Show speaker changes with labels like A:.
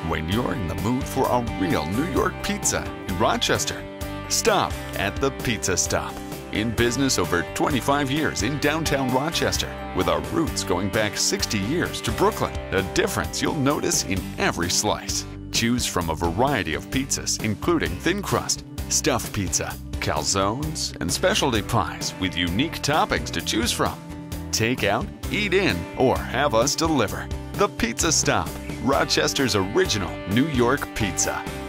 A: when you're in the mood for a real New York pizza in Rochester. Stop at the Pizza Stop. In business over 25 years in downtown Rochester, with our roots going back 60 years to Brooklyn. A difference you'll notice in every slice. Choose from a variety of pizzas, including thin crust, stuffed pizza, calzones, and specialty pies with unique toppings to choose from. Take out, eat in, or have us deliver. The Pizza Stop, Rochester's original New York pizza.